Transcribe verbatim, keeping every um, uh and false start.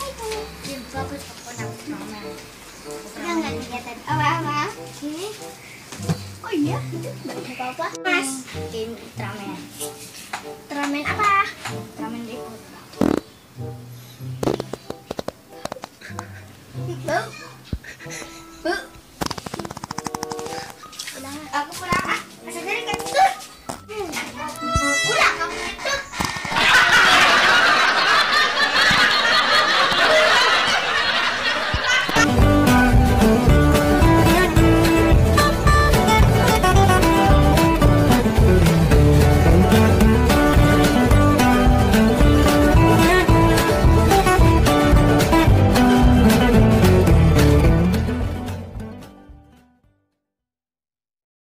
Game bagus aku dapat Ultraman. Udah nggak kelihatan apa-apa. Ini. Oh iya, itu nggak ada apa-apa. Mas, Game Ultraman. Ultraman apa? Ultraman ribut. Bau.